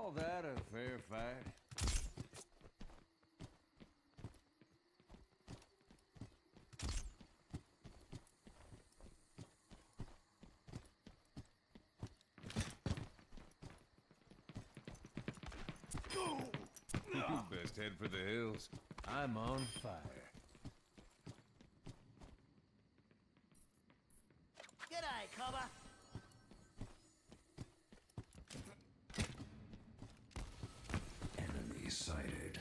call that a fair fight? Best head for the hills. I'm on fire. G'day, cobber. Enemy sighted.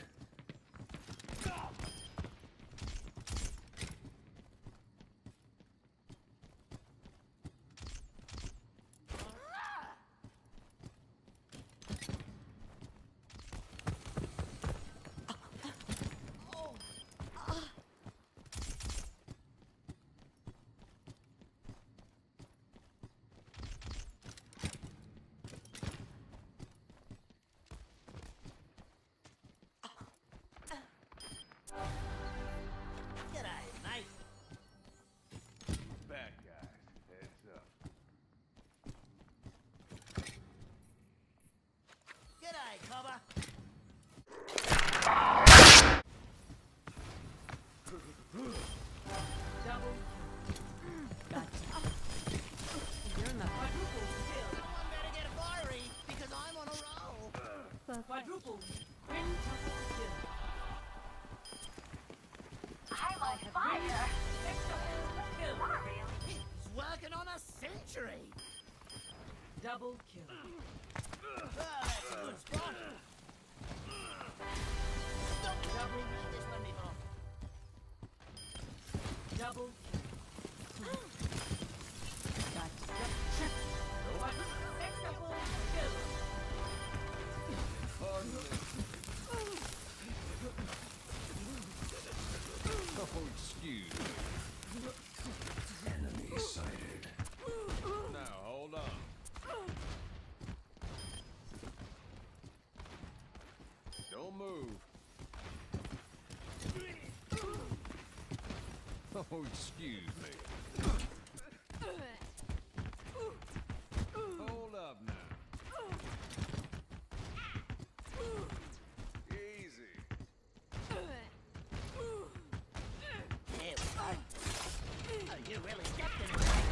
G'day, mate. Bad guys, heads up. G'day, cobber. Double. Gotcha. You're in the quadruple kill. Someone better get fiery, because I'm on a roll. Quadruple. Quintuple kill. I'm on fire. Sextuple kill. He's working on a century. Double kill. Oh, that's a good spot. Stop me. I've heard this one before. Double kill. Gotcha. Sextuple kill. Oh, excuse me. Enemy sighted. Now, hold on. Don't move. Oh, excuse me. Hold up now. Easy. There we go. Oh, you really stepped in it.